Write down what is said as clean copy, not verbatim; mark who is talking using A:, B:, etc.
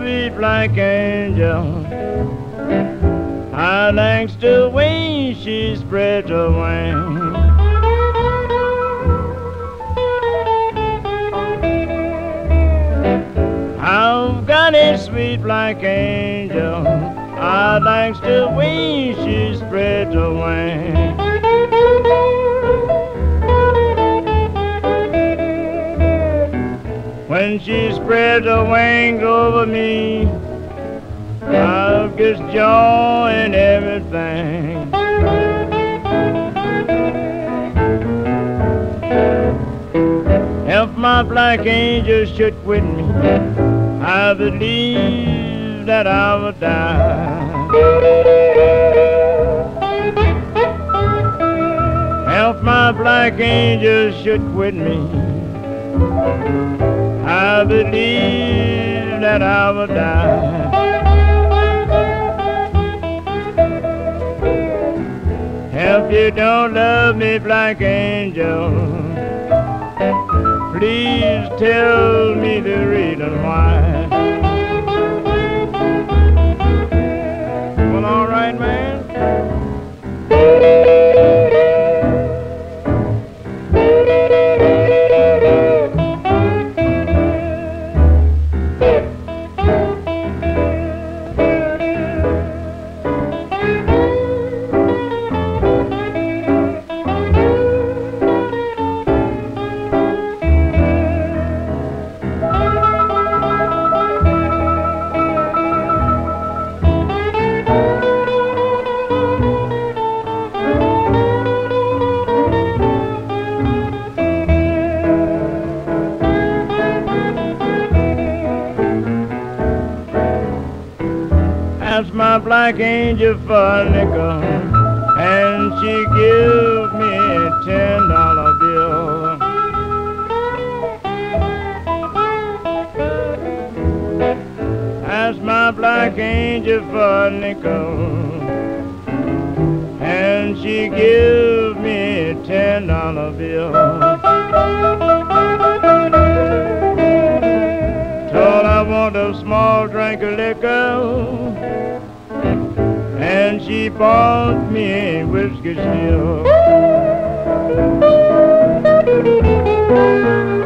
A: sweet black angel. I likes the way she spreads her wings. I've got a sweet black angel. I likes the way she spreads her wings. When she spreads her wings over me, I've just joy and everything. If my black angel should quit me, I believe that I would die. If my black angel should quit me, I believe that I would die. If you don't love me, black angel, please tell me the reason why. Well, all right, man. Asked my black angel for a nickel, and she give me a $10 bill. Asked my black angel for a nickel, and she give me a $10 bill. Told I want a small drink of liquor, and she bought me a whiskey still.